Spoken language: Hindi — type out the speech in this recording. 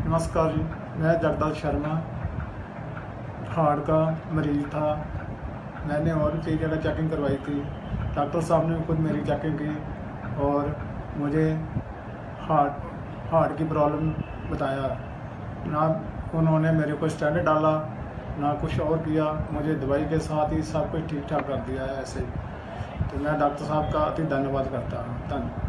नमस्कार जी, मैं जगदल शर्मा हार्ट का मरीज़ था। मैंने और कई जगह चेकिंग करवाई थी। डॉक्टर साहब ने खुद मेरी चेकिंग की और मुझे हार्ट की प्रॉब्लम बताया। ना उन्होंने मेरे को स्टेंट डाला ना कुछ और किया, मुझे दवाई के साथ ही सब कुछ ठीक ठाक कर दिया है। ऐसे ही तो मैं डॉक्टर साहब का अति धन्यवाद करता हूँ। धन्यवाद।